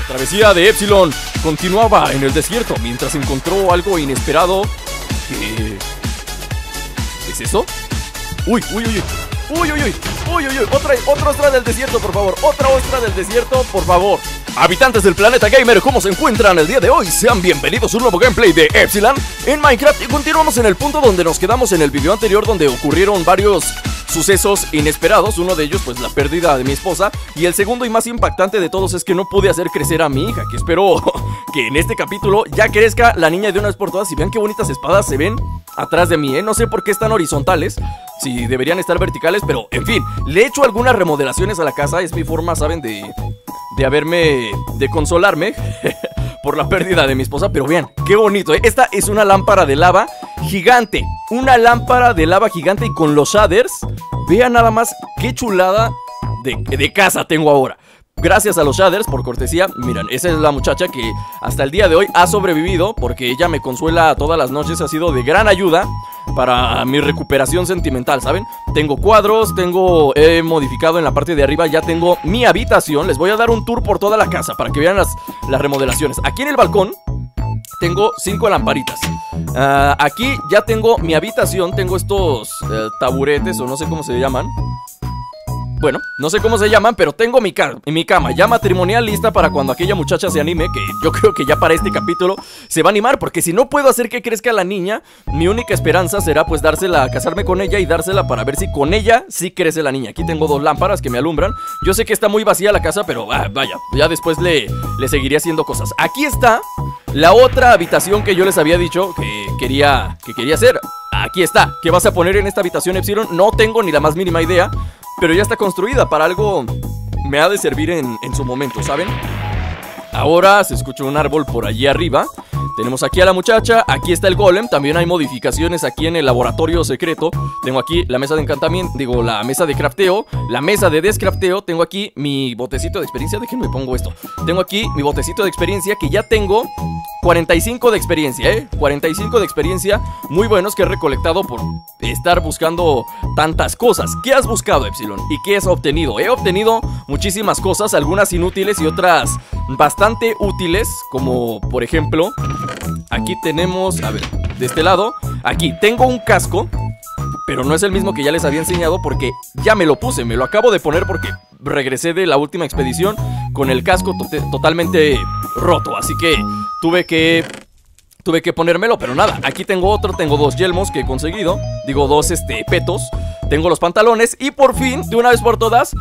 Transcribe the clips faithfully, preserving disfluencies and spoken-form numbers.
travesía de Epsilon continuaba en el desierto mientras encontró algo inesperado. ¿Qué es eso? Uy, uy, uy, uy, uy, uy, uy, uy, uy, otra, otra ostra del desierto, por favor. Otra ostra del desierto, por favor. Habitantes del planeta gamer, ¿cómo se encuentran el día de hoy? Sean bienvenidos a un nuevo gameplay de Epsilon en Minecraft. Y continuamos en el punto donde nos quedamos en el video anterior, donde ocurrieron varios sucesos inesperados. Uno de ellos, pues la pérdida de mi esposa. Y el segundo y más impactante de todos es que no pude hacer crecer a mi hija, que espero que en este capítulo ya crezca la niña de una vez por todas. Y vean qué bonitas espadas se ven atrás de mí, ¿eh? No sé por qué están horizontales, si deberían estar verticales, pero en fin, le he hecho algunas remodelaciones a la casa. Es mi forma, ¿saben? De... de haberme, de consolarme por la pérdida de mi esposa. Pero vean, qué bonito, ¿eh? Esta es una lámpara de lava gigante. Una lámpara de lava gigante y con los shaders. Vean nada más qué chulada de, de casa tengo ahora. Gracias a los shaders, por cortesía. Miren, esa es la muchacha que hasta el día de hoy ha sobrevivido, porque ella me consuela todas las noches. Ha sido de gran ayuda para mi recuperación sentimental, ¿saben? Tengo cuadros, tengo, he modificado en la parte de arriba, ya tengo mi habitación. Les voy a dar un tour por toda la casa para que vean las, las remodelaciones. Aquí en el balcón tengo cinco lamparitas. uh, Aquí ya tengo mi habitación. Tengo estos uh, taburetes, o no sé cómo se llaman. Bueno, no sé cómo se llaman, pero tengo mi, ca mi cama ya matrimonial lista para cuando aquella muchacha se anime, que yo creo que ya para este capítulo se va a animar, porque si no puedo hacer que crezca la niña, mi única esperanza será pues dársela, casarme con ella y dársela para ver si con ella sí crece la niña. Aquí tengo dos lámparas que me alumbran. Yo sé que está muy vacía la casa, pero ah, vaya, ya después le, le seguiré haciendo cosas. Aquí está la otra habitación que yo les había dicho que quería, que quería hacer. Aquí está. ¿Qué vas a poner en esta habitación, Epsilon? No tengo ni la más mínima idea, pero ya está construida. Para algo me ha de servir en, en su momento, ¿saben? Ahora se escucha un árbol por allí arriba. Tenemos aquí a la muchacha, aquí está el golem. También hay modificaciones aquí en el laboratorio secreto. Tengo aquí la mesa de encantamiento, digo, la mesa de crafteo, la mesa de descrafteo. Tengo aquí mi botecito de experiencia. Déjenme pongo esto. Tengo aquí mi botecito de experiencia, que ya tengo cuarenta y cinco de experiencia, ¿eh? cuarenta y cinco de experiencia, muy buenos, que he recolectado por estar buscando tantas cosas. ¿Qué has buscado, Epsilon? ¿Y qué has obtenido? He obtenido muchísimas cosas, algunas inútiles y otras bastante útiles, como por ejemplo, aquí tenemos, a ver, de este lado, aquí tengo un casco, pero no es el mismo que ya les había enseñado, porque ya me lo puse, me lo acabo de poner porque regresé de la última expedición con el casco to totalmente roto, así que tuve que tuve que ponérmelo, pero nada. Aquí tengo otro, tengo dos yelmos que he conseguido, digo dos este petos, tengo los pantalones y por fin, de una vez por todas,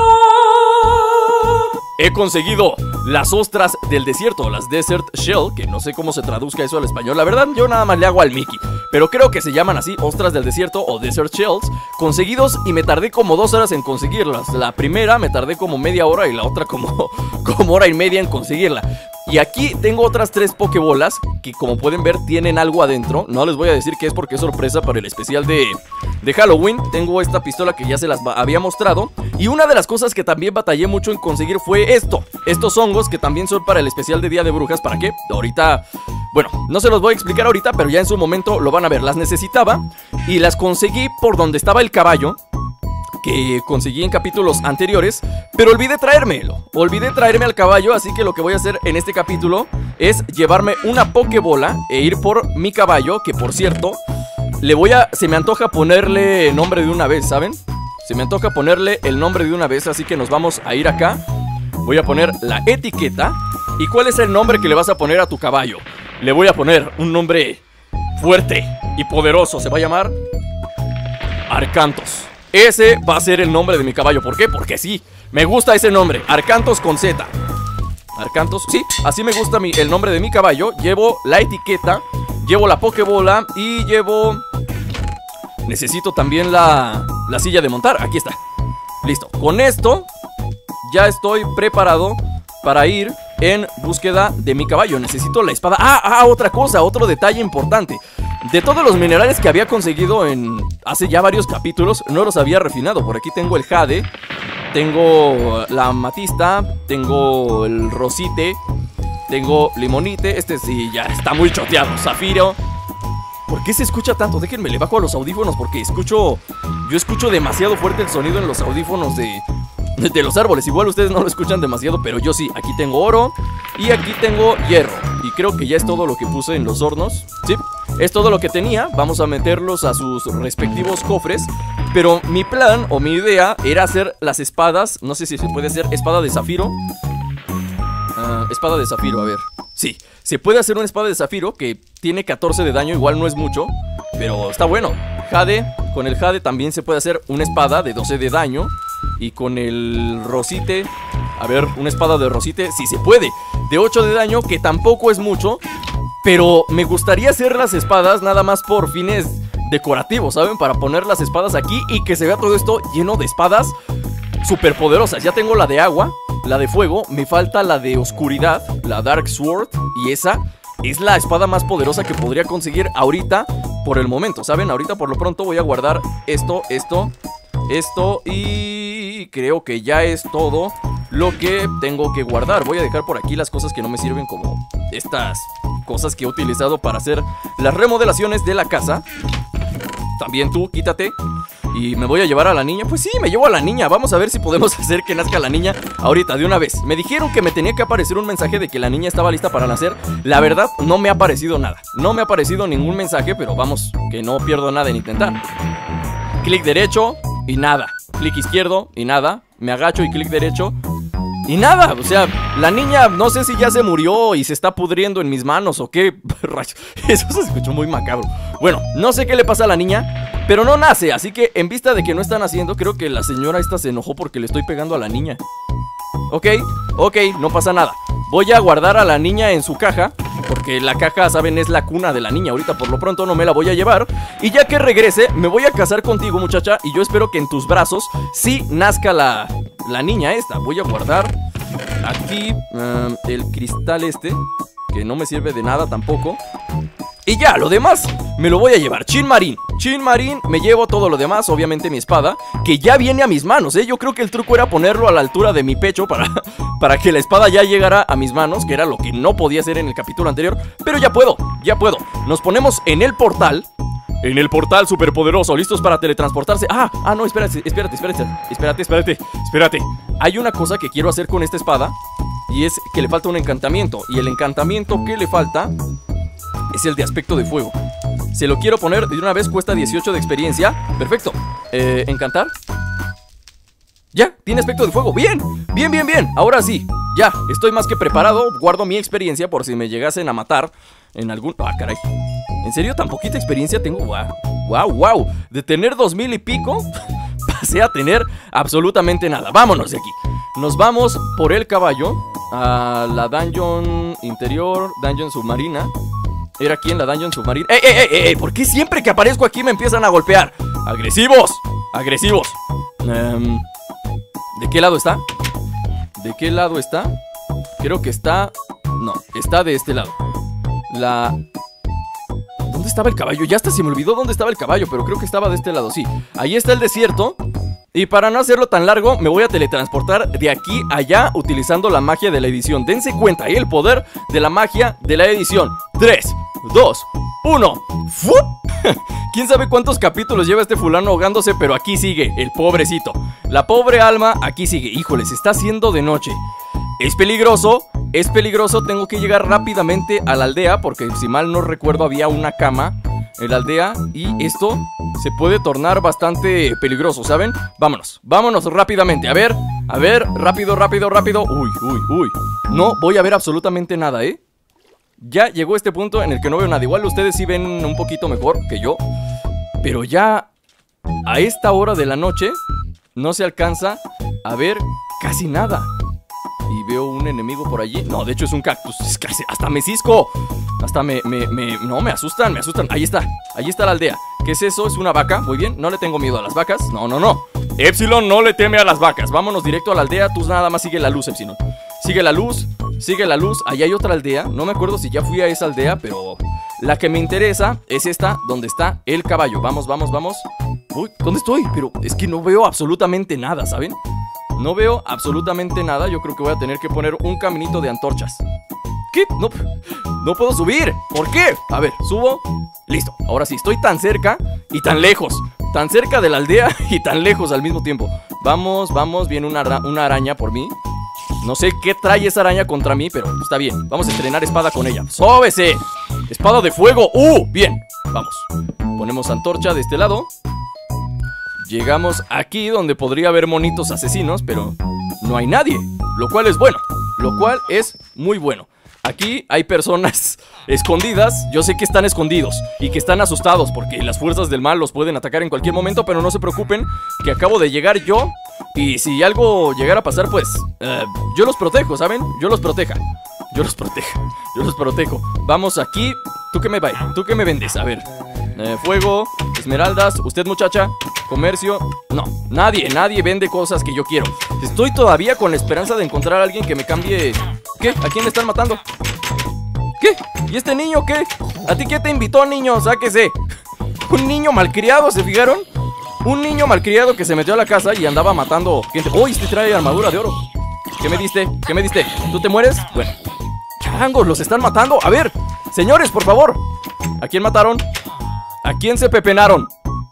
he conseguido las ostras del desierto, las Desert Shell, que no sé cómo se traduzca eso al español. La verdad, yo nada más le hago al Mickey, pero creo que se llaman así, ostras del desierto o Desert Shells, conseguidos, y me tardé como dos horas en conseguirlas. La primera me tardé como media hora y la otra como, como hora y media en conseguirla. Y aquí tengo otras tres pokebolas que, como pueden ver, tienen algo adentro. No les voy a decir qué es porque es sorpresa para el especial de, de Halloween. Tengo esta pistola que ya se las había mostrado. Y una de las cosas que también batallé mucho en conseguir fue esto. Estos hongos que también son para el especial de Día de Brujas. ¿Para qué? Ahorita... Bueno, no se los voy a explicar ahorita, pero ya en su momento lo van a ver. Las necesitaba y las conseguí por donde estaba el caballo, que conseguí en capítulos anteriores, pero olvidé traérmelo. Olvidé traerme al caballo, así que lo que voy a hacer en este capítulo es llevarme una pokebola e ir por mi caballo, que por cierto, le voy a... se me antoja ponerle nombre de una vez, ¿saben? Se me antoja ponerle el nombre de una vez, así que nos vamos a ir acá. Voy a poner la etiqueta. ¿Y cuál es el nombre que le vas a poner a tu caballo? Le voy a poner un nombre fuerte y poderoso. Se va a llamar Arcantos. Ese va a ser el nombre de mi caballo. ¿Por qué? Porque sí, me gusta ese nombre, Arcantos con Z. Arcantos, sí, así me gusta mi, el nombre de mi caballo. Llevo la etiqueta, llevo la pokebola y llevo... necesito también la, la silla de montar, aquí está. Listo, con esto ya estoy preparado para ir en búsqueda de mi caballo. Necesito la espada. Ah, ah, otra cosa, otro detalle importante. De todos los minerales que había conseguido en hace ya varios capítulos, no los había refinado. Por aquí tengo el jade, tengo la amatista, tengo el rosite, tengo limonite. Este sí ya está muy choteado. Zafiro. ¿Por qué se escucha tanto? Déjenme, le bajo a los audífonos porque escucho... Yo escucho demasiado fuerte el sonido en los audífonos de... de los árboles. Igual ustedes no lo escuchan demasiado, pero yo sí. Aquí tengo oro y aquí tengo hierro. Y creo que ya es todo lo que puse en los hornos. Sí, es todo lo que tenía. Vamos a meterlos a sus respectivos cofres. Pero mi plan o mi idea era hacer las espadas. No sé si se puede hacer espada de zafiro. uh, Espada de zafiro, a ver. Sí, se puede hacer una espada de zafiro que tiene catorce de daño. Igual no es mucho, pero está bueno. Jade, con el jade también se puede hacer una espada de doce de daño. Y con el rosite, a ver, una espada de rosite, sí se puede, de ocho de daño, que tampoco es mucho. Pero me gustaría hacer las espadas nada más por fines decorativos, ¿saben? Para poner las espadas aquí y que se vea todo esto lleno de espadas súper poderosas. Ya tengo la de agua, la de fuego, me falta la de oscuridad, la Dark Sword. Y esa es la espada más poderosa que podría conseguir ahorita por el momento, ¿saben? Ahorita por lo pronto voy a guardar esto, esto, esto y creo que ya es todo lo que tengo que guardar. Voy a dejar por aquí las cosas que no me sirven, como estas cosas que he utilizado para hacer las remodelaciones de la casa. También tú, quítate. Y me voy a llevar a la niña. Pues sí, me llevo a la niña. Vamos a ver si podemos hacer que nazca la niña ahorita, de una vez. Me dijeron que me tenía que aparecer un mensaje de que la niña estaba lista para nacer. La verdad, no me ha aparecido nada. No me ha aparecido ningún mensaje, pero vamos, que no pierdo nada en intentar. Clic derecho y nada. Clic izquierdo y nada. Me agacho y clic derecho y nada. O sea, la niña no sé si ya se murió y se está pudriendo en mis manos o qué. Eso se escuchó muy macabro. Bueno, no sé qué le pasa a la niña, pero no nace, así que en vista de que no están haciendo, creo que la señora esta se enojó porque le estoy pegando a la niña. Ok, ok, no pasa nada. Voy a guardar a la niña en su caja, porque la caja, saben, es la cuna de la niña. Ahorita por lo pronto no me la voy a llevar. Y ya que regrese, me voy a casar contigo, muchacha. Y yo espero que en tus brazos sí nazca la, la niña esta. Voy a guardar aquí um, el cristal este, que no me sirve de nada tampoco. Y ya, lo demás me lo voy a llevar. Chin Marín, Chin Marín, me llevo todo lo demás. Obviamente mi espada, que ya viene a mis manos, ¿eh? Yo creo que el truco era ponerlo a la altura de mi pecho para, para que la espada ya llegara a mis manos, que era lo que no podía hacer en el capítulo anterior. Pero ya puedo, ya puedo. Nos ponemos en el portal. En el portal superpoderoso, listos para teletransportarse. Ah, ah, no, espérate, espérate, espérate. Espérate, espérate, espérate. Hay una cosa que quiero hacer con esta espada, y es que le falta un encantamiento. Y el encantamiento que le falta es el de aspecto de fuego. Se lo quiero poner de una vez, cuesta dieciocho de experiencia. Perfecto. eh, ¿Encantar? Ya, tiene aspecto de fuego. Bien, bien, bien, bien. Ahora sí, ya, estoy más que preparado. Guardo mi experiencia por si me llegasen a matar en algún... Ah, caray. ¿En serio tan poquita experiencia tengo? Wow, wow, wow. De tener dos mil y pico pasé a tener absolutamente nada. Vámonos de aquí. Nos vamos por el caballo a la dungeon interior, dungeon submarina. Era aquí en la dungeon submarina. ¡Ey, ey, ey, ey! ¿Por qué siempre que aparezco aquí me empiezan a golpear? ¡Agresivos! ¡Agresivos! Um, ¿De qué lado está? ¿De qué lado está? Creo que está... No, está de este lado. La... ¿Dónde estaba el caballo? Ya hasta se me olvidó dónde estaba el caballo, pero creo que estaba de este lado, sí. Ahí está el desierto. Y para no hacerlo tan largo, me voy a teletransportar de aquí a allá utilizando la magia de la edición. Dense cuenta, ¿eh? El poder de la magia de la edición. tres, dos, uno. ¡Fup! ¿Quién sabe cuántos capítulos lleva este fulano ahogándose? Pero aquí sigue, el pobrecito. La pobre alma aquí sigue. Híjole, se está haciendo de noche. Es peligroso, es peligroso. Tengo que llegar rápidamente a la aldea, porque si mal no recuerdo había una cama en la aldea. Y esto se puede tornar bastante peligroso, ¿saben? Vámonos, vámonos rápidamente. A ver, a ver, rápido, rápido, rápido. Uy, uy, uy. No voy a ver absolutamente nada, ¿eh? Ya llegó este punto en el que no veo nada. Igual ustedes sí ven un poquito mejor que yo, pero ya a esta hora de la noche no se alcanza a ver casi nada. Y veo un enemigo por allí. No, de hecho es un cactus. Es casi, hasta me cisco. Hasta me, me, me... No, me asustan, me asustan. Ahí está, ahí está la aldea. ¿Qué es eso? ¿Es una vaca? Muy bien, no le tengo miedo a las vacas. No, no, no. Epsilon no le teme a las vacas. Vámonos directo a la aldea. Tú nada más sigue la luz, Epsilon. Sigue la luz, sigue la luz. Ahí hay otra aldea. No me acuerdo si ya fui a esa aldea, pero la que me interesa es esta, donde está el caballo. Vamos, vamos, vamos. Uy, ¿dónde estoy? Pero es que no veo absolutamente nada, ¿saben? No veo absolutamente nada. Yo creo que voy a tener que poner un caminito de antorchas. ¿Qué? No, no puedo subir. ¿Por qué? A ver, subo. Listo, ahora sí, estoy tan cerca y tan lejos. Tan cerca de la aldea y tan lejos al mismo tiempo. Vamos, vamos, viene una, ara una araña por mí. No sé qué trae esa araña contra mí, pero está bien. Vamos a estrenar espada con ella. ¡Sóbese! ¡Espada de fuego! ¡Uh! Bien, vamos. Ponemos antorcha de este lado. Llegamos aquí donde podría haber monitos asesinos, pero no hay nadie, lo cual es bueno. Lo cual es muy bueno. Aquí hay personas escondidas. Yo sé que están escondidos y que están asustados porque las fuerzas del mal los pueden atacar en cualquier momento. Pero no se preocupen, que acabo de llegar yo. Y si algo llegara a pasar, pues uh, yo los protejo, ¿saben? Yo los proteja. Yo los protejo, yo los protejo. Vamos aquí. ¿Tú qué me va? ¿Tú qué me vendes? A ver, eh, fuego, esmeraldas. Usted, muchacha, comercio. No, nadie, nadie vende cosas que yo quiero. Estoy todavía con la esperanza de encontrar a alguien que me cambie. ¿Qué? ¿A quién le están matando? ¿Qué? ¿Y este niño qué? ¿A ti qué te invitó, niño? Sáquese. Un niño malcriado, ¿se fijaron? Un niño malcriado que se metió a la casa y andaba matando gente. ¡Oh, este trae armadura de oro! ¿Qué me diste? ¿Qué me diste? ¿Tú te mueres? Bueno. ¡Changos! ¡Los están matando! A ver, señores, por favor. ¿A quién mataron? ¿A quién se pepenaron?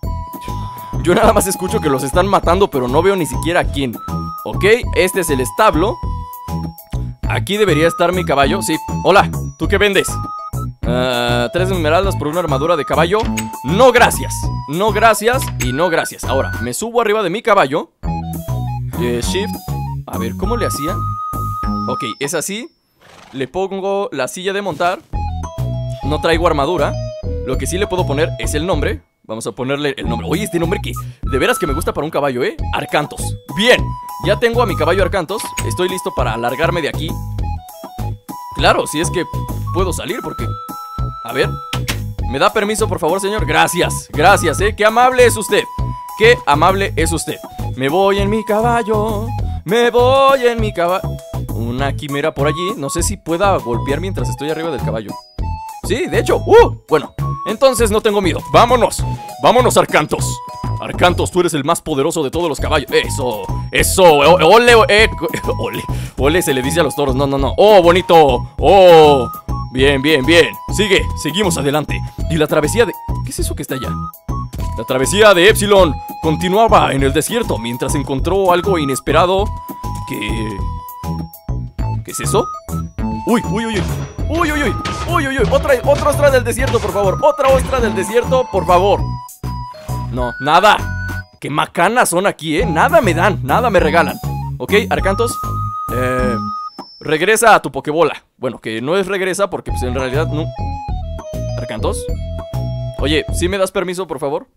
Yo nada más escucho que los están matando, pero no veo ni siquiera a quién. Ok, este es el establo. Aquí debería estar mi caballo. Sí, hola, ¿tú qué vendes? Uh, tres esmeraldas por una armadura de caballo. No gracias, no gracias y no gracias. Ahora, me subo arriba de mi caballo. eh, Shift. A ver, ¿cómo le hacía? Ok, es así. Le pongo la silla de montar. No traigo armadura. Lo que sí le puedo poner es el nombre. Vamos a ponerle el nombre. Oye, este nombre que de veras que me gusta para un caballo, ¿eh? Arcantos. Bien, ya tengo a mi caballo Arcantos. Estoy listo para alargarme de aquí. Claro, si es que puedo salir porque... A ver, ¿me da permiso, por favor, señor? Gracias, gracias, ¿eh? Qué amable es usted. Qué amable es usted. Me voy en mi caballo. Me voy en mi caballo. Una quimera por allí. No sé si pueda golpear mientras estoy arriba del caballo. Sí, de hecho, uh, bueno, entonces no tengo miedo. Vámonos, vámonos, Arcantos. Arcantos, tú eres el más poderoso de todos los caballos. Eso, eso, ole, eh, ole, ole se le dice a los toros. No, no, no, oh, bonito, oh, bien, bien, bien. Sigue, seguimos adelante. Y la travesía de... ¿Qué es eso que está allá? La travesía de Epsilon continuaba en el desierto mientras encontró algo inesperado. Que... ¿Qué es eso? Uy, uy, uy, uy. Uy, uy, uy, uy, uy, uy. Otra, otra ostra del desierto, por favor. Otra ostra del desierto, por favor. No, nada. Qué macanas son aquí, ¿eh? Nada me dan, nada me regalan. Ok, Arcantos, eh, regresa a tu pokebola. Bueno, que no es regresa porque pues en realidad no. Arcantos. Oye, ¿sí me das permiso, por favor?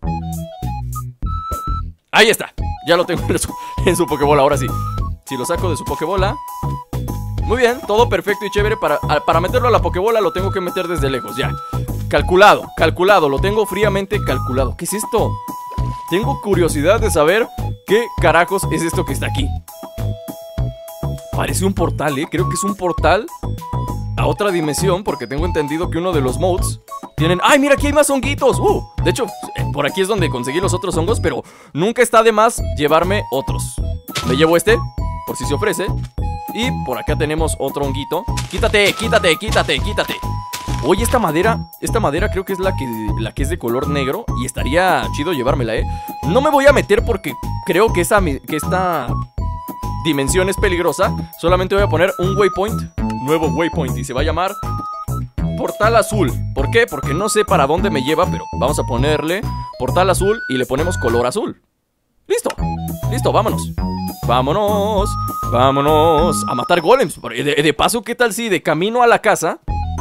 Ahí está, ya lo tengo en su, en su pokebola, ahora sí. Si lo saco de su pokebola. Muy bien, todo perfecto y chévere. Para, para meterlo a la pokebola lo tengo que meter desde lejos, ya. Calculado, calculado, lo tengo fríamente calculado. ¿Qué es esto? Tengo curiosidad de saber qué carajos es esto que está aquí. Parece un portal, ¿eh? Creo que es un portal a otra dimensión, porque tengo entendido que uno de los modes tienen... ¡Ay, mira, aquí hay más honguitos! Uh, de hecho, por aquí es donde conseguí los otros hongos, pero nunca está de más llevarme otros. Me llevo este, por si se ofrece. Y por acá tenemos otro honguito. Quítate, quítate, quítate, quítate. Oye, esta madera, esta madera creo que es la que, la que es de color negro. Y estaría chido llevármela, ¿eh? No me voy a meter porque creo que, esa, que esta dimensión es peligrosa. Solamente voy a poner un waypoint. Nuevo waypoint y se va a llamar Portal Azul. ¿Por qué? Porque no sé para dónde me lleva, pero vamos a ponerle Portal Azul y le ponemos color azul. Listo, listo, vámonos. Vámonos, vámonos a matar golems. De, de paso, ¿qué tal si de camino a la casa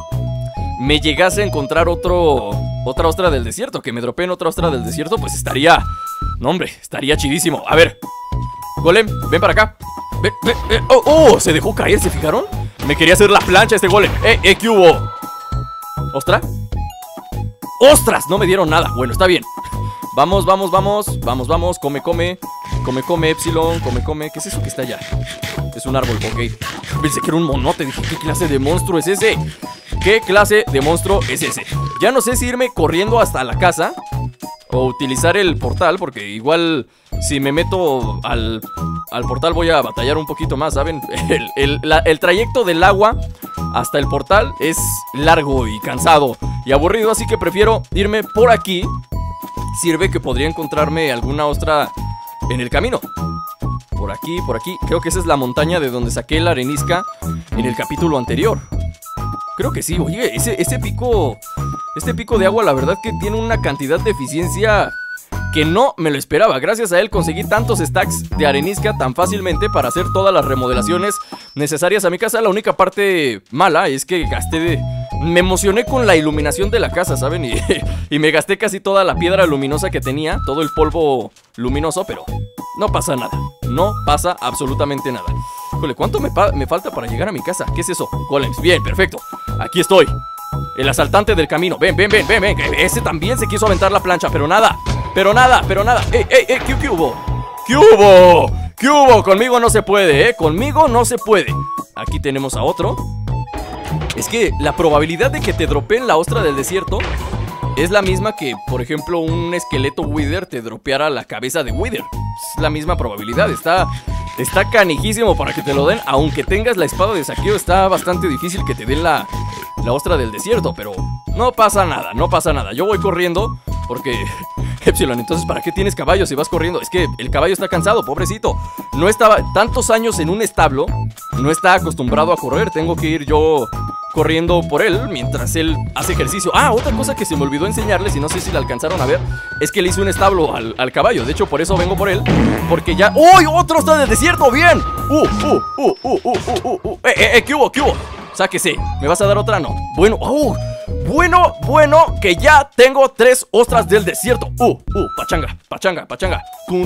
me llegase a encontrar otro otra ostra del desierto? Que me dropeen otra ostra del desierto, pues estaría... No, hombre, estaría chidísimo. A ver, golem, ven para acá. Ven, ven, ven. Oh, oh, se dejó caer, ¿se fijaron? Me quería hacer la plancha este golem. Eh, eh, ¿qué hubo? ¿Ostra? ¡Ostras! No me dieron nada. Bueno, está bien. Vamos, vamos, vamos, vamos, vamos, come, come. Come, come, Epsilon, come, come. ¿Qué es eso que está allá? Es un árbol, ok. Pensé que era un monote, dije, ¿qué clase de monstruo es ese? ¿Qué clase de monstruo es ese? Ya no sé si irme corriendo hasta la casa o utilizar el portal, porque igual si me meto al, al portal voy a batallar un poquito más, ¿saben? El, el, la, el trayecto del agua hasta el portal es largo y cansado y aburrido, así que prefiero irme por aquí. Sirve que podría encontrarme alguna ostra en el camino. Por aquí, por aquí. Creo que esa es la montaña de donde saqué la arenisca en el capítulo anterior. Creo que sí. Oye, ese, ese pico... Este pico de agua, la verdad que tiene una cantidad de eficiencia que no me lo esperaba. Gracias a él conseguí tantos stacks de arenisca tan fácilmente para hacer todas las remodelaciones necesarias a mi casa. La única parte mala es que gasté de... Me emocioné con la iluminación de la casa, ¿saben? Y, y me gasté casi toda la piedra luminosa que tenía, todo el polvo luminoso, pero no pasa nada. No pasa absolutamente nada. Híjole, ¿cuánto me, me falta para llegar a mi casa? ¿Qué es eso? Golems. Bien, perfecto. Aquí estoy. El asaltante del camino. Ven, ven, ven, ven, ven. Ese también se quiso aventar la plancha, pero nada. Pero nada, pero nada. ¡Ey, ey, ey! ¿Qué, qué hubo? ¿Qué hubo? ¿Qué hubo? Conmigo no se puede, ¿eh? Conmigo no se puede. Aquí tenemos a otro. Es que la probabilidad de que te dropeen la ostra del desierto es la misma que, por ejemplo, un esqueleto Wither te dropeara la cabeza de Wither. Es la misma probabilidad. Está, está canijísimo para que te lo den. Aunque tengas la espada de saqueo, está bastante difícil que te den la, la ostra del desierto. Pero no pasa nada, no pasa nada. Yo voy corriendo porque... Epsilon, entonces ¿para qué tienes caballo si vas corriendo? Es que el caballo está cansado, pobrecito. No estaba tantos años en un establo. No está acostumbrado a correr. Tengo que ir yo corriendo por él mientras él hace ejercicio. Ah, otra cosa que se me olvidó enseñarles y no sé si la alcanzaron a ver, es que le hice un establo al, al caballo. De hecho, por eso vengo por él, porque ya... ¡Uy! ¡Otro está en el desierto! ¡Bien! ¡Uh! ¡Uh! ¡Uh! ¡Uh! ¡Uh! ¡Uh! ¡Uh! ¡Eh! ¡Eh! ¿Qué hubo? ¿Qué hubo? Sáquese. ¿Me vas a dar otra? No. Bueno, ¡uh! Bueno, bueno, que ya tengo tres ostras del desierto. Uh, uh, pachanga, pachanga, pachanga.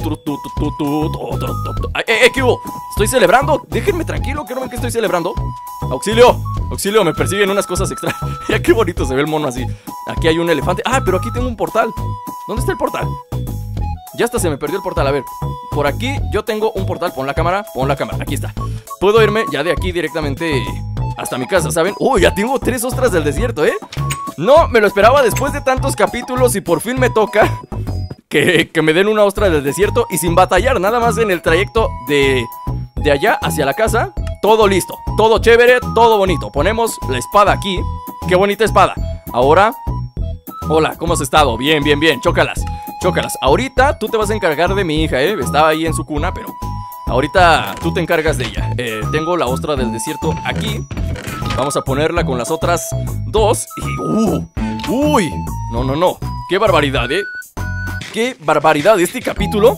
Eh, eh, ¿qué hubo? Estoy celebrando. Déjenme tranquilo, que no ven que estoy celebrando. Auxilio, auxilio, me persiguen unas cosas extrañas. Mira qué bonito se ve el mono así. Aquí hay un elefante. Ah, pero aquí tengo un portal. ¿Dónde está el portal? Ya hasta se me perdió el portal. A ver, por aquí yo tengo un portal. Pon la cámara, pon la cámara, aquí está. Puedo irme ya de aquí directamente hasta mi casa, ¿saben? ¡Uy! Ya tengo tres ostras del desierto, ¿eh? No me lo esperaba después de tantos capítulos y por fin me toca que, que me den una ostra del desierto y sin batallar, nada más en el trayecto de, de allá hacia la casa. Todo listo, todo chévere, todo bonito. Ponemos la espada aquí. ¡Qué bonita espada! Ahora, hola, ¿cómo has estado? Bien, bien, bien, chócalas, chócalas. Ahorita tú te vas a encargar de mi hija, ¿eh? Estaba ahí en su cuna, pero ahorita tú te encargas de ella. eh, Tengo la ostra del desierto aquí. Vamos a ponerla con las otras dos y... ¡Uh! ¡Uy! No, no, no. ¡Qué barbaridad, eh! ¡Qué barbaridad! Este capítulo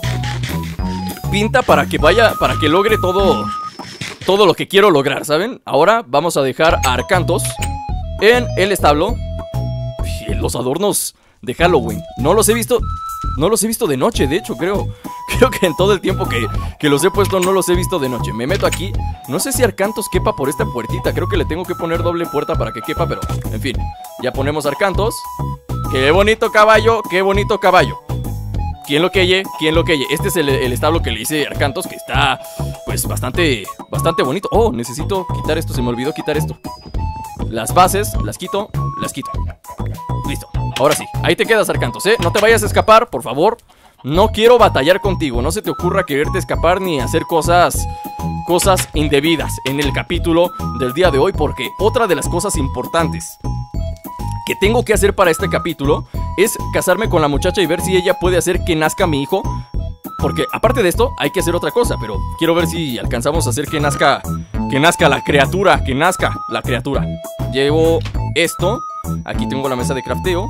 pinta para que vaya... Para que logre todo... Todo lo que quiero lograr, ¿saben? Ahora vamos a dejar a Arcantos en el establo. Uy, los adornos de Halloween. No los he visto... No los he visto de noche, de hecho, creo. Creo que en todo el tiempo que, que los he puesto no los he visto de noche. Me meto aquí. No sé si Arcantos quepa por esta puertita. Creo que le tengo que poner doble puerta para que quepa, pero en fin. Ya ponemos Arcantos. ¡Qué bonito caballo! ¡Qué bonito caballo! ¿Quién lo queye? ¿Quién lo queye? Este es el, el establo que le hice a Arcantos, que está, pues, bastante, bastante bonito. Oh, necesito quitar esto. Se me olvidó quitar esto. Las bases, las quito, las quito. Listo. Ahora sí, ahí te quedas, Arcantos, ¿eh? No te vayas a escapar, por favor. No quiero batallar contigo. No se te ocurra quererte escapar ni hacer cosas Cosas indebidas en el capítulo del día de hoy, porque otra de las cosas importantes que tengo que hacer para este capítulo es casarme con la muchacha y ver si ella puede hacer que nazca mi hijo. Porque aparte de esto hay que hacer otra cosa, pero quiero ver si alcanzamos a hacer que nazca Que nazca la criatura, que nazca la criatura. Llevo esto. Aquí tengo la mesa de crafteo.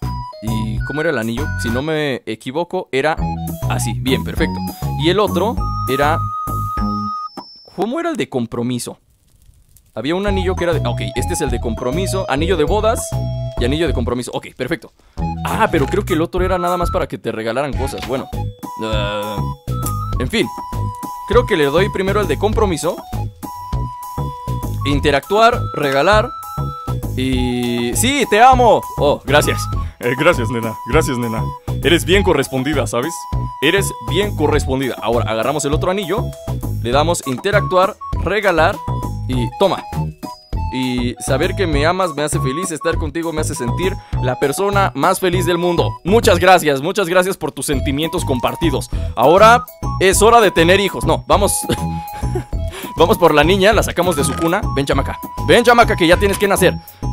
¿Y cómo era el anillo? Si no me equivoco, era así, bien, perfecto. Y el otro era... ¿Cómo era el de compromiso? Había un anillo que era de... Ok, este es el de compromiso. Anillo de bodas y anillo de compromiso. Ok, perfecto. Ah, pero creo que el otro era nada más para que te regalaran cosas. Bueno, uh, en fin, creo que le doy primero el de compromiso. Interactuar, regalar. Y... ¡Sí, te amo! Oh, gracias. Eh, gracias, nena, gracias, nena. Eres bien correspondida, ¿sabes? Eres bien correspondida. Ahora agarramos el otro anillo, le damos interactuar, regalar y toma. Y saber que me amas me hace feliz, estar contigo me hace sentir la persona más feliz del mundo. Muchas gracias, muchas gracias por tus sentimientos compartidos. Ahora es hora de tener hijos. No, vamos... Vamos por la niña, la sacamos de su cuna. Ven, chamaca, ven, chamaca, que ya tienes que nacer.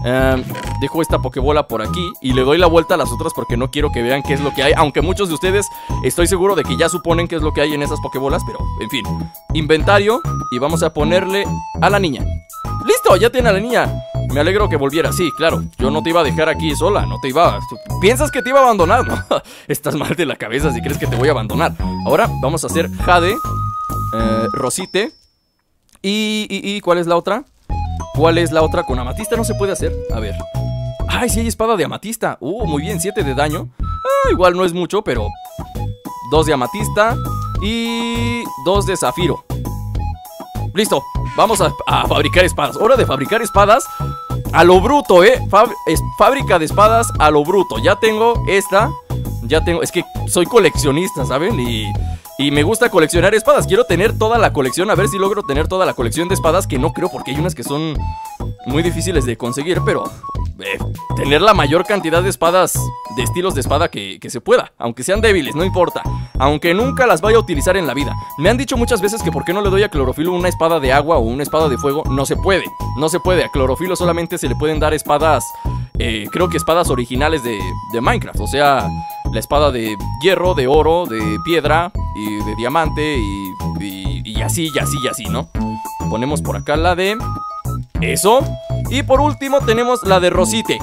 eh, Dejo esta pokebola por aquí y le doy la vuelta a las otras porque no quiero que vean qué es lo que hay. Aunque muchos de ustedes estoy seguro de que ya suponen qué es lo que hay en esas pokebolas. Pero, en fin, inventario. Y vamos a ponerle a la niña. ¡Listo! Ya tiene a la niña. Me alegro que volviera, sí, claro. Yo no te iba a dejar aquí sola, no te iba a... ¿Piensas que te iba a abandonar? No, estás mal de la cabeza si crees que te voy a abandonar. Ahora vamos a hacer Jade, eh, Rosite. Y, y, y, ¿cuál es la otra? ¿Cuál es la otra? Con amatista no se puede hacer. A ver. ¡Ay, sí hay espada de amatista! Uh, muy bien, siete de daño. Ah, igual no es mucho, pero... dos de amatista y dos de zafiro. Listo, vamos a, a fabricar espadas. Hora de fabricar espadas a lo bruto, eh Fab es, Fábrica de espadas a lo bruto. Ya tengo esta. Ya tengo, es que soy coleccionista, ¿saben? Y... Y me gusta coleccionar espadas. Quiero tener toda la colección. A ver si logro tener toda la colección de espadas. Que no creo porque hay unas que son muy difíciles de conseguir. Pero eh, tener la mayor cantidad de espadas, de estilos de espada que, que se pueda. Aunque sean débiles, no importa. Aunque nunca las vaya a utilizar en la vida. Me han dicho muchas veces que por qué no le doy a Clorofilo una espada de agua o una espada de fuego. No se puede, no se puede. A Clorofilo solamente se le pueden dar espadas, eh, creo que espadas originales de, de Minecraft. O sea, la espada de hierro, de oro, de piedra y de diamante y, y, y así, y así, y así, ¿no? Ponemos por acá la de... eso. Y por último tenemos la de Rosite.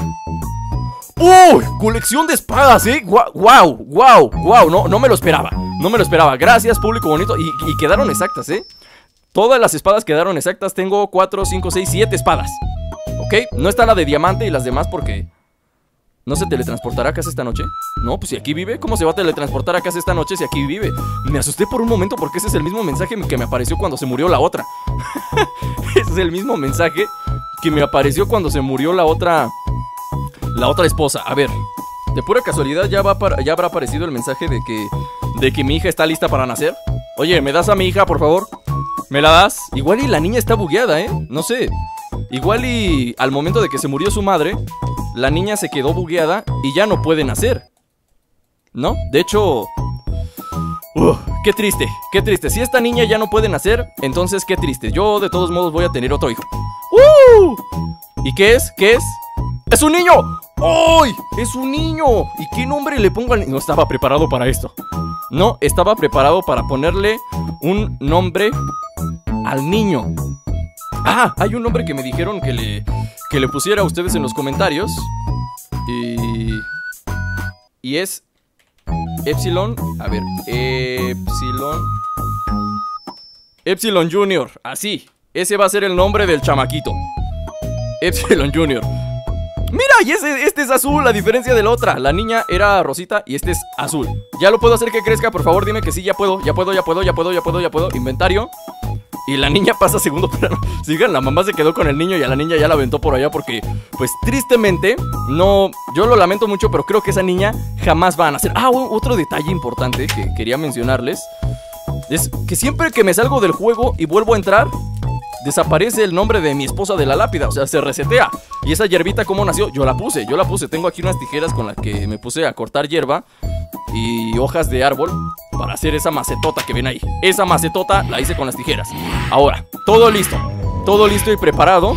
¡Uy! Colección de espadas, ¿eh? ¡Guau! ¡Guau! ¡Guau! No, no me lo esperaba. No me lo esperaba. Gracias, público bonito. Y, y quedaron exactas, ¿eh? Todas las espadas quedaron exactas. Tengo cuatro, cinco, seis, siete espadas. ¿Ok? No está la de diamante y las demás porque... ¿no se teletransportará a casa esta noche? No, pues si aquí vive, ¿cómo se va a teletransportar a casa esta noche si aquí vive? Me asusté por un momento porque ese es el mismo mensaje que me apareció cuando se murió la otra. Ese es el mismo mensaje que me apareció cuando se murió la otra... la otra esposa. A ver, de pura casualidad ya, va para, ya habrá aparecido el mensaje de que... de que mi hija está lista para nacer. Oye, ¿me das a mi hija, por favor? ¿Me la das? Igual y la niña está bugueada, ¿eh? No sé. Igual y al momento de que se murió su madre... la niña se quedó bugueada y ya no puede nacer, ¿no? De hecho... Uh, qué triste, qué triste. Si esta niña ya no puede nacer, entonces qué triste. Yo de todos modos voy a tener otro hijo. ¡Uh! ¿Y qué es? ¿Qué es? ¡Es un niño! ¡Ay! ¡Es un niño! ¿Y qué nombre le pongo al niño? No estaba preparado para esto. No estaba preparado para ponerle un nombre al niño. Ah, hay un nombre que me dijeron que le... que le pusiera a ustedes en los comentarios. Y... y es... Epsilon... a ver... Epsilon... Epsilon Junior. Así. Ese va a ser el nombre del chamaquito. Epsilon Junior. Mira, y ese, este es azul, a diferencia de la otra. La niña era rosita y este es azul. ¿Ya lo puedo hacer que crezca? Por favor, dime que sí, ya puedo. Ya puedo, ya puedo, ya puedo, ya puedo, ya puedo. Inventario. Y la niña pasa a segundo plano. Sigan, la mamá se quedó con el niño y a la niña ya la aventó por allá porque, pues, tristemente, no... yo lo lamento mucho, pero creo que esa niña jamás va a nacer. Ah, otro detalle importante que quería mencionarles es que siempre que me salgo del juego y vuelvo a entrar, desaparece el nombre de mi esposa de la lápida. O sea, se resetea. Y esa hierbita, ¿cómo nació? Yo la puse, yo la puse. Tengo aquí unas tijeras con las que me puse a cortar hierba y hojas de árbol para hacer esa macetota que ven ahí. Esa macetota la hice con las tijeras. Ahora, todo listo. Todo listo y preparado.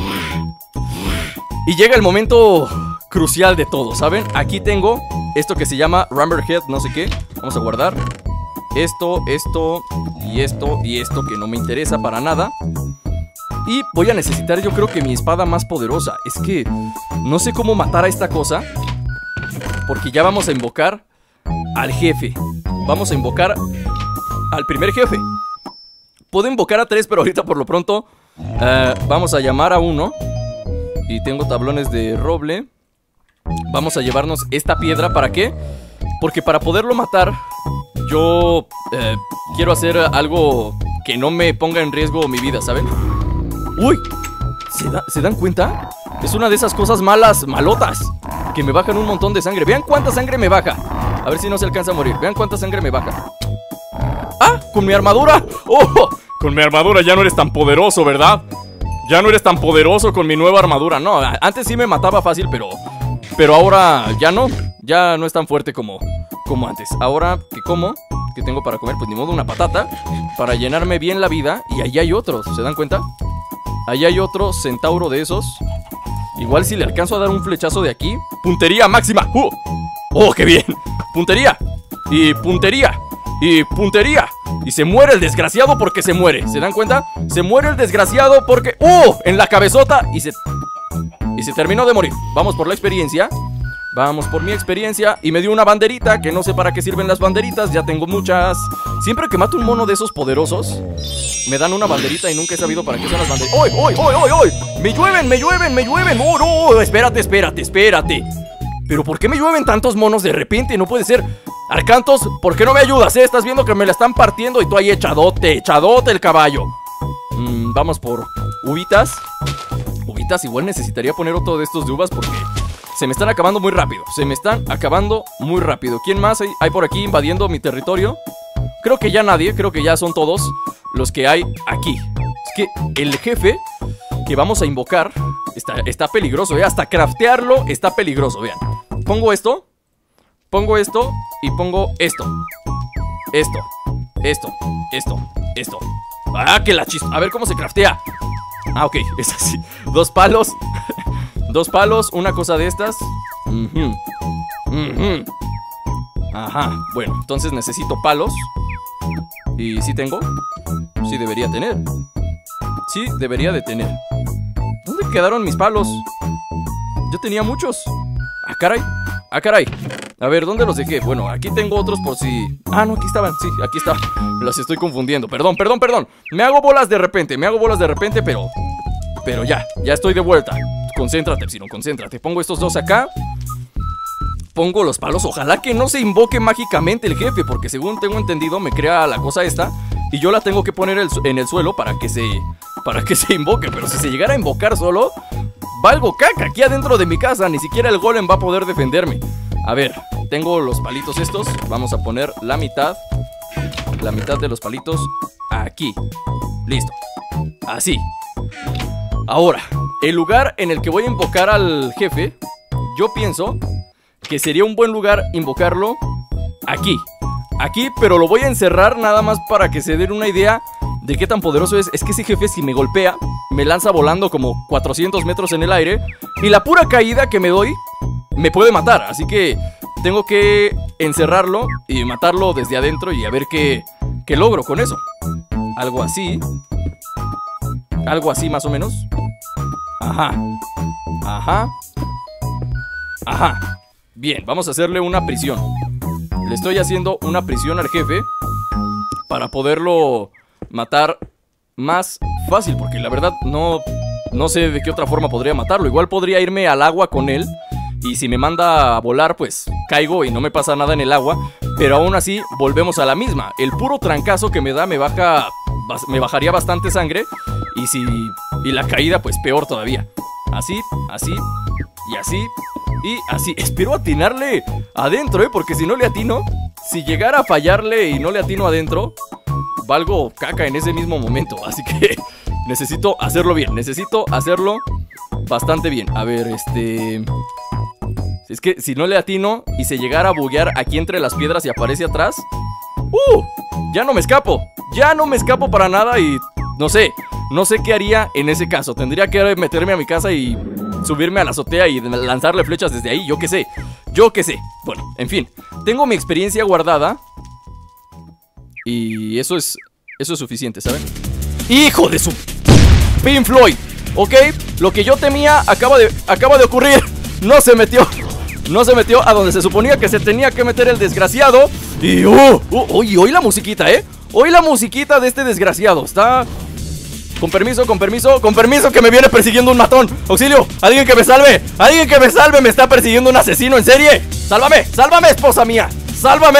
Y llega el momento crucial de todo, ¿saben? Aquí tengo esto que se llama Ramberhead, no sé qué. Vamos a guardar esto, esto y esto y esto que no me interesa para nada. Y voy a necesitar, yo creo que mi espada más poderosa. Es que no sé cómo matar a esta cosa, porque ya vamos a invocar al jefe. Vamos a invocar al primer jefe. Puedo invocar a tres, pero ahorita por lo pronto uh, vamos a llamar a uno. Y tengo tablones de roble. Vamos a llevarnos esta piedra. ¿Para qué? Porque para poderlo matar, yo uh, quiero hacer algo que no me ponga en riesgo mi vida, ¿saben? ¡Uy! ¿Se, da, ¿Se dan cuenta? Es una de esas cosas malas, malotas, que me bajan un montón de sangre. Vean cuánta sangre me baja. A ver si no se alcanza a morir. Vean cuánta sangre me baja. ¡Ah! ¡Con mi armadura! ¡Oh! Con mi armadura ya no eres tan poderoso, ¿verdad? Ya no eres tan poderoso con mi nueva armadura. No, antes sí me mataba fácil, pero... pero ahora ya no. Ya no es tan fuerte como, como antes. Ahora, ¿qué como? ¿Qué tengo para comer? Pues ni modo, una patata para llenarme bien la vida. Y ahí hay otros, ¿se dan cuenta? Ahí hay otro centauro de esos. Igual si le alcanzo a dar un flechazo de aquí. ¡Puntería máxima! ¡Uh! ¡Oh, qué bien! ¡Puntería! Y puntería. Y puntería. Y se muere el desgraciado porque se muere. ¿Se dan cuenta? Se muere el desgraciado porque... ¡Uh! En la cabezota. Y se... Y se terminó de morir. Vamos por la experiencia. Vamos por mi experiencia. Y me dio una banderita, que no sé para qué sirven las banderitas. Ya tengo muchas. Siempre que mato un mono de esos poderosos, me dan una banderita y nunca he sabido para qué son las banderitas. ¡Oy, oy, oy, oy, oy! ¡Me llueven, me llueven, me llueven! ¡Oh, no! Espérate, espérate, espérate. ¿Pero por qué me llueven tantos monos de repente? No puede ser. Arcantos, ¿por qué no me ayudas, eh? Estás viendo que me la están partiendo y tú ahí echadote, echadote el caballo. mm, Vamos por uvitas. Uvitas, igual necesitaría poner otro de estos de uvas porque se me están acabando muy rápido. Se me están acabando muy rápido. ¿Quién más hay, hay por aquí invadiendo mi territorio? Creo que ya nadie, creo que ya son todos los que hay aquí. Es que el jefe que vamos a invocar está, está peligroso, ¿eh? Hasta craftearlo está peligroso, vean. Pongo esto, pongo esto y pongo esto. Esto, esto, esto, esto. ¡Ah, que la chis! A ver cómo se craftea. Ah, ok, es así. Dos palos. Dos palos, una cosa de estas. uh-huh. Uh-huh. Ajá, bueno, entonces necesito palos. ¿Y si tengo? Sí debería tener. Sí debería de tener. ¿Dónde quedaron mis palos? Yo tenía muchos. Ah, caray, ah, caray. A ver, ¿dónde los dejé? Bueno, aquí tengo otros por si... Ah, no, aquí estaban, sí, aquí estaban. Los estoy confundiendo, perdón, perdón, perdón. Me hago bolas de repente, me hago bolas de repente, pero... Pero ya, ya estoy de vuelta. Concéntrate, Epsilon, concéntrate. Pongo estos dos acá. Pongo los palos. Ojalá que no se invoque mágicamente el jefe, porque según tengo entendido me crea la cosa esta y yo la tengo que poner el, en el suelo para que se... Para que se invoque. Pero si se llegara a invocar solo, valgo caca aquí adentro de mi casa. Ni siquiera el golem va a poder defenderme. A ver, tengo los palitos estos. Vamos a poner la mitad. La mitad de los palitos aquí. Listo. Así. Ahora, el lugar en el que voy a invocar al jefe, yo pienso que sería un buen lugar invocarlo aquí. Aquí, pero lo voy a encerrar nada más para que se den una idea de qué tan poderoso es. Es que ese jefe, si me golpea, me lanza volando como cuatrocientos metros en el aire, y la pura caída que me doy me puede matar. Así que tengo que encerrarlo y matarlo desde adentro y a ver qué, qué logro con eso. Algo así. Algo así más o menos. Ajá. Ajá. Ajá. Bien, vamos a hacerle una prisión. Le estoy haciendo una prisión al jefe para poderlo matar más fácil, porque la verdad no, no sé de qué otra forma podría matarlo. Igual podría irme al agua con él, y si me manda a volar, pues caigo y no me pasa nada en el agua. Pero aún así, volvemos a la misma. El puro trancazo que me da me baja... Me bajaría bastante sangre. Y si... Y la caída, pues peor todavía. Así, así, y así, y así. Espero atinarle adentro, ¿eh? Porque si no le atino, si llegara a fallarle y no le atino adentro, valgo caca en ese mismo momento. Así que necesito hacerlo bien. Necesito hacerlo bastante bien. A ver, este... Es que si no le atino y se llegara a buguear aquí entre las piedras y aparece atrás, ¡uh! Ya no me escapo. Ya no me escapo para nada y... No sé, no sé qué haría en ese caso. Tendría que meterme a mi casa y subirme a la azotea y lanzarle flechas desde ahí. Yo qué sé, yo qué sé. Bueno, en fin, tengo mi experiencia guardada y eso es, eso es suficiente, ¿saben? ¡Hijo de su... Pink Floyd! Ok, lo que yo temía acaba de, acaba de ocurrir. No se metió, no se metió a donde se suponía que se tenía que meter el desgraciado. Y... ¡Uh! uh ¡Oye, oye la musiquita, eh! Oye la musiquita de este desgraciado. Está... Con permiso, con permiso, con permiso, que me viene persiguiendo un matón. ¡Auxilio! ¡Alguien que me salve! ¡Alguien que me salve! ¡Me está persiguiendo un asesino en serie! ¡Sálvame! ¡Sálvame, esposa mía! ¡Sálvame!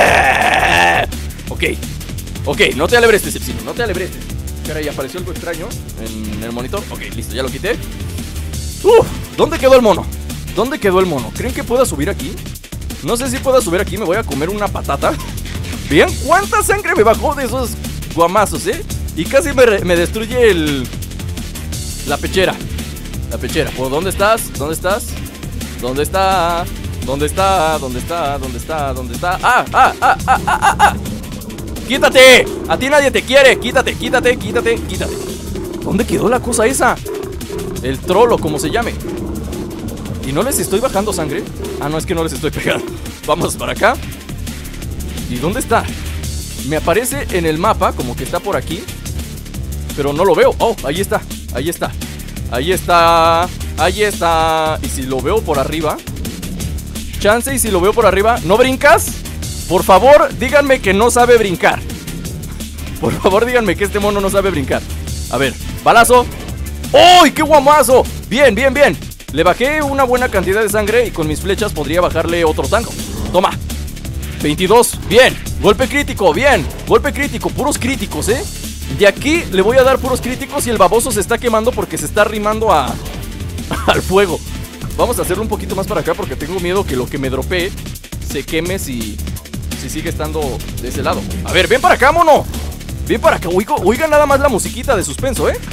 Ok, ok, no te alebrestes, Epsilon, no te alebrestes. Caray, apareció algo extraño en el monitor. Ok, listo, ya lo quité. Uf, ¿dónde quedó el mono? ¿Dónde quedó el mono? ¿Creen que pueda subir aquí? No sé si pueda subir aquí, me voy a comer una patata. Bien, ¿cuánta sangre me bajó de esos guamazos, eh? Y casi me, me destruye el... La pechera. La pechera. ¿Por dónde estás? ¿Dónde estás? ¿Dónde está? ¿Dónde está? ¿Dónde está? ¿Dónde está? ¿Dónde está? ¡Ah! ¡Ah! ¡Ah! ¡Ah! ¡Ah! ¡Ah! ¡Ah! ¡Quítate! A ti nadie te quiere. Quítate, quítate, quítate, quítate. ¿Dónde quedó la cosa esa? El trolo, como se llame. ¿Y no les estoy bajando sangre? Ah, no, es que no les estoy pegando. Vamos para acá. ¿Y dónde está? Me aparece en el mapa como que está por aquí, pero no lo veo. Oh, ahí está, ahí está. Ahí está, ahí está. Y si lo veo por arriba, chance, y si lo veo por arriba. ¿No brincas? Por favor, díganme que no sabe brincar. Por favor, díganme que este mono no sabe brincar. A ver, balazo. ¡Uy, qué guamazo! Bien, bien, bien. Le bajé una buena cantidad de sangre y con mis flechas podría bajarle otro tango. Toma. veintidós, bien. Golpe crítico, bien. Golpe crítico, puros críticos, ¿eh? De aquí le voy a dar puros críticos y el baboso se está quemando porque se está arrimando a... al fuego. Vamos a hacerlo un poquito más para acá porque tengo miedo que lo que me dropee se queme si... si sigue estando de ese lado. A ver, ven para acá, mono. Ven para acá, oiga, oiga nada más la musiquita de suspenso, ¿eh?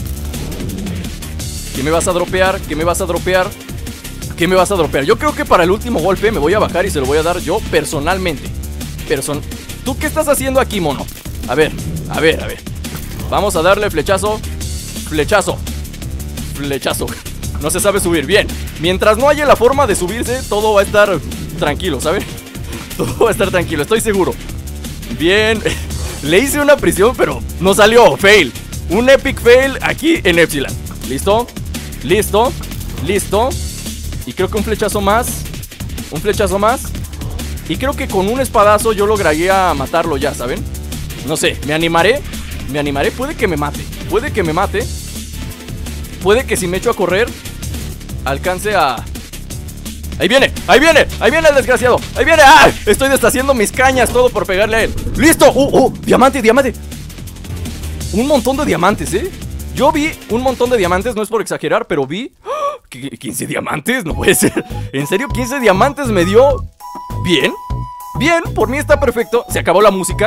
¿Qué me vas a dropear? ¿Qué me vas a dropear? ¿Qué me vas a dropear? Yo creo que para el último golpe me voy a bajar y se lo voy a dar yo personalmente. Person... ¿Tú qué estás haciendo aquí, mono? A ver, a ver, a ver. Vamos a darle flechazo. Flechazo. Flechazo. No se sabe subir, bien. Mientras no haya la forma de subirse, todo va a estar tranquilo, ¿sabes? Todo va a estar tranquilo, estoy seguro. Bien. Le hice una prisión, pero no salió, fail. Un epic fail aquí en Epsilon. ¿Listo? Listo, listo. Y creo que un flechazo más. Un flechazo más. Y creo que con un espadazo yo lograría matarlo ya, ¿saben? No sé, me animaré. Me animaré, puede que me mate. Puede que me mate. Puede que si me echo a correr alcance a... Ahí viene, ahí viene, ahí viene el desgraciado. Ahí viene, ¡ah! Estoy deshaciendo mis cañas, todo por pegarle a él. ¡Listo! ¡Uh, uh! ¡Diamante, diamante! Un montón de diamantes, ¿eh? Yo vi un montón de diamantes, no es por exagerar, pero vi... ¿quince diamantes? No puede ser. ¿En serio? ¿quince diamantes me dio? Bien. Bien, por mí está perfecto. Se acabó la música.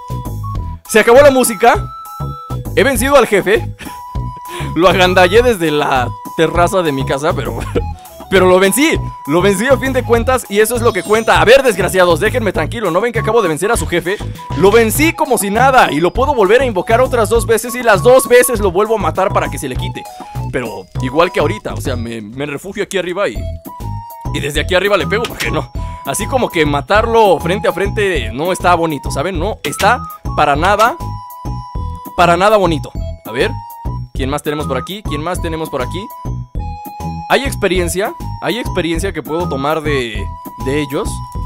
Se acabó la música. He vencido al jefe. Lo agandallé desde la terraza de mi casa, pero... Pero lo vencí, lo vencí a fin de cuentas y eso es lo que cuenta. A ver, desgraciados, déjenme tranquilo, ¿no ven que acabo de vencer a su jefe? Lo vencí como si nada y lo puedo volver a invocar otras dos veces y las dos veces lo vuelvo a matar para que se le quite. Pero igual que ahorita, o sea, me, me refugio aquí arriba y... Y desde aquí arriba le pego, porque no. Así como que matarlo frente a frente no está bonito, ¿saben? No está para nada, para nada bonito. A ver, ¿quién más tenemos por aquí? ¿Quién más tenemos por aquí? Hay experiencia, hay experiencia que puedo tomar de, de ellos.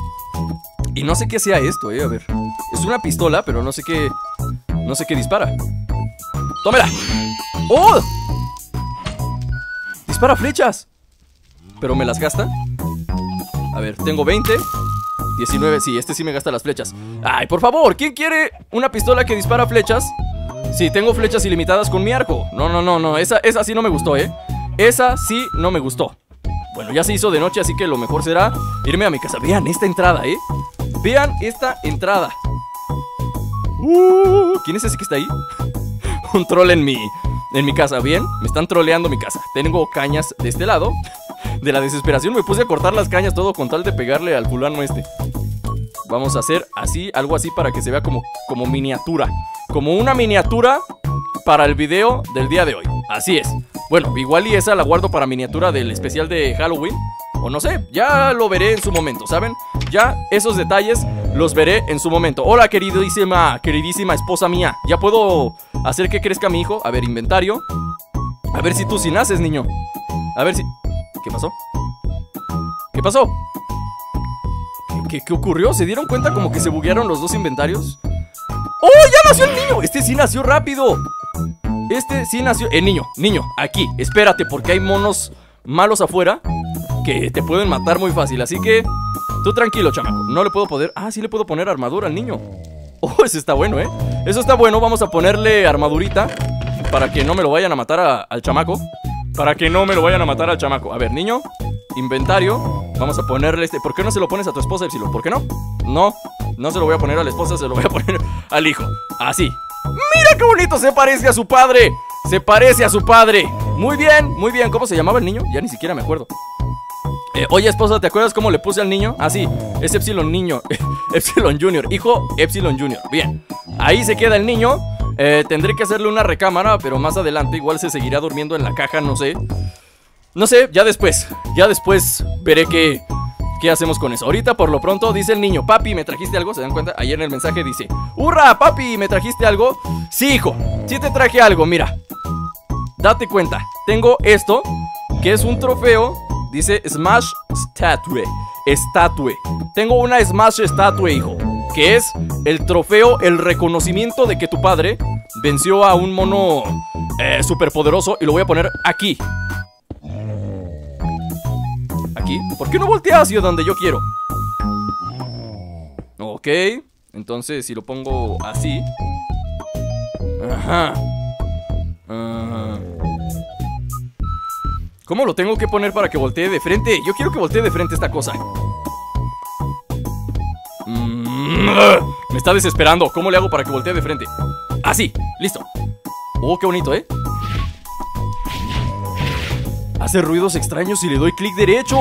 Y no sé qué sea esto, eh, a ver. Es una pistola, pero no sé qué, no sé qué dispara. ¡Tómela! ¡Oh! Dispara flechas. ¿Pero me las gasta? A ver, tengo veinte, diecinueve, sí, este sí me gasta las flechas. Ay, por favor, ¿quién quiere una pistola que dispara flechas? Sí, tengo flechas ilimitadas con mi arco. No, no, no, no, esa, esa sí no me gustó, eh. Esa sí no me gustó. Bueno, ya se hizo de noche, así que lo mejor será irme a mi casa. Vean esta entrada, ¿eh? Vean esta entrada. uh, ¿Quién es ese que está ahí? Un troll en mi, en mi casa, ¿bien? Me están troleando mi casa. Tengo cañas de este lado. De la desesperación me puse a cortar las cañas todo con tal de pegarle al fulano este. Vamos a hacer así, algo así para que se vea como, como miniatura. Como una miniatura para el video del día de hoy. Así es. Bueno, igual y esa la guardo para miniatura del especial de Halloween. O no sé, ya lo veré en su momento, ¿saben? Ya esos detalles los veré en su momento. Hola, queridísima, queridísima esposa mía. ¿Ya puedo hacer que crezca mi hijo? A ver, inventario. A ver si tú sí naces, niño. A ver si... ¿Qué pasó? ¿Qué pasó? ¿Qué, qué, qué ocurrió? ¿Se dieron cuenta como que se buguearon los dos inventarios? ¡Oh, ya nació el niño! Este sí nació rápido. Este sí nació... Eh, niño, niño, aquí, espérate, porque hay monos malos afuera que te pueden matar muy fácil, así que... Tú tranquilo, chamaco, no le puedo poner... Ah, sí le puedo poner armadura al niño. Oh, eso está bueno, ¿eh? Eso está bueno, vamos a ponerle armadurita para que no me lo vayan a matar a, al chamaco. Para que no me lo vayan a matar al chamaco. A ver, niño, inventario. Vamos a ponerle este... ¿Por qué no se lo pones a tu esposa, Epsilon? ¿Por qué no? No, no se lo voy a poner a la esposa, se lo voy a poner al hijo. Así. ¡Mira qué bonito! Se parece a su padre. Se parece a su padre. Muy bien, muy bien. ¿Cómo se llamaba el niño? Ya ni siquiera me acuerdo. eh, Oye, esposa, ¿te acuerdas cómo le puse al niño? Ah, sí, es Epsilon niño. Epsilon Junior, hijo Epsilon Junior. Bien, ahí se queda el niño. eh, Tendré que hacerle una recámara, pero más adelante igual se seguirá durmiendo en la caja, no sé. no sé, ya después. Ya después veré qué, qué hacemos con eso. Ahorita por lo pronto dice el niño: papi, ¿me trajiste algo? ¿Se dan cuenta? Ayer en el mensaje dice: ¡hurra, papi! ¿Me trajiste algo? Sí, hijo, sí te traje algo, mira. Date cuenta, tengo esto, que es un trofeo. Dice Smash Statue. Statue. Tengo una Smash Statue, hijo, que es el trofeo, el reconocimiento de que tu padre venció a un mono eh, superpoderoso. Y lo voy a poner aquí. Aquí. ¿Por qué no voltea hacia donde yo quiero? Ok. Entonces si lo pongo así. Ajá. Ajá. ¿Cómo lo tengo que poner para que voltee de frente? Yo quiero que voltee de frente esta cosa. Mm, me está desesperando. ¿Cómo le hago para que voltee de frente? Así, listo. Oh, qué bonito, ¿eh? Hace ruidos extraños si le doy clic derecho.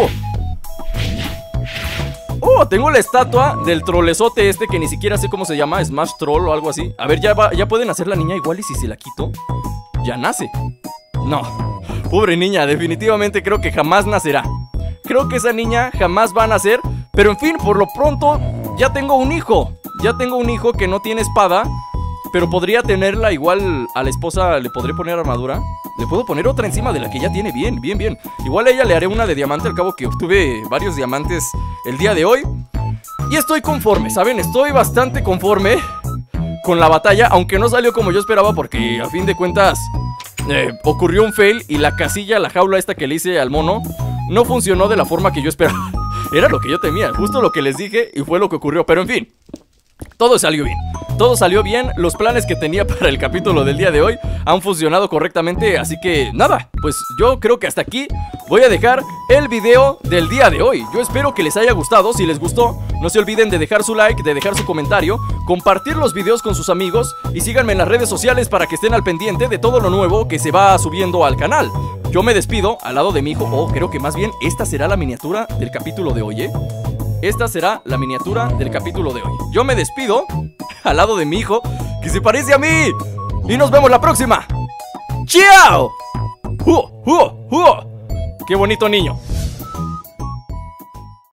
Oh, tengo la estatua del trolezote este que ni siquiera sé cómo se llama. Smash Troll o algo así. A ver, ya, va, ya pueden hacer la niña igual. Y si se la quito, ya nace. No, pobre niña, definitivamente creo que jamás nacerá. Creo que esa niña jamás va a nacer. Pero en fin, por lo pronto ya tengo un hijo. Ya tengo un hijo que no tiene espada, pero podría tenerla igual. A la esposa le podré poner armadura. Le puedo poner otra encima de la que ya tiene. Bien, bien, bien. Igual a ella le haré una de diamante, al cabo que obtuve varios diamantes el día de hoy. Y estoy conforme, ¿saben? Estoy bastante conforme con la batalla, aunque no salió como yo esperaba, porque a fin de cuentas eh, ocurrió un fail. Y la casilla, la jaula esta que le hice al mono, no funcionó de la forma que yo esperaba. Era lo que yo temía, justo lo que les dije, y fue lo que ocurrió. Pero en fin, todo salió bien. Todo salió bien, los planes que tenía para el capítulo del día de hoy han funcionado correctamente. Así que nada, pues yo creo que hasta aquí voy a dejar el video del día de hoy. Yo espero que les haya gustado. Si les gustó, no se olviden de dejar su like, de dejar su comentario, compartir los videos con sus amigos y síganme en las redes sociales para que estén al pendiente de todo lo nuevo que se va subiendo al canal. Yo me despido al lado de mi hijo. Oh, creo que más bien esta será la miniatura del capítulo de hoy, ¿eh? Esta será la miniatura del capítulo de hoy. Yo me despido al lado de mi hijo, que se parece a mí. Y nos vemos la próxima. ¡Chao! ¡Uh, uh, uh! ¡Qué bonito niño!